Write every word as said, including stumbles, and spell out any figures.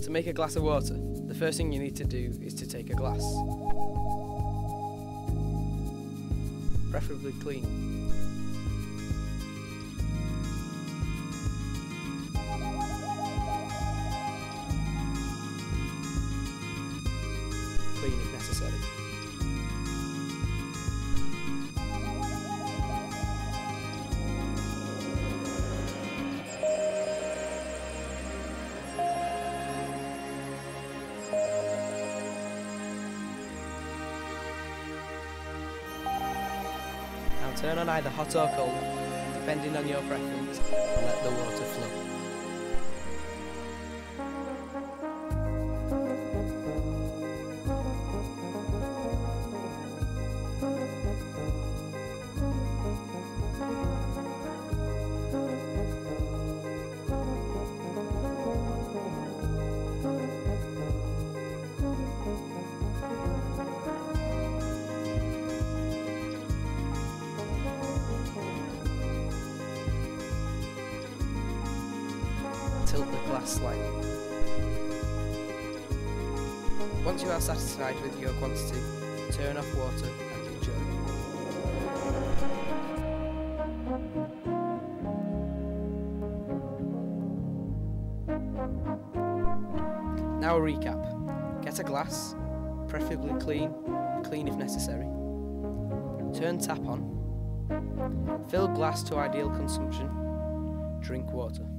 To make a glass of water, the first thing you need to do is to take a glass, preferably clean. Clean if necessary. Now turn on either hot or cold, depending on your preference, and let the water flow. Tilt the glass slightly. Once you are satisfied with your quantity, turn off water and enjoy. Now a recap. Get a glass, preferably clean, clean if necessary. Turn tap on. Fill glass to ideal consumption. Drink water.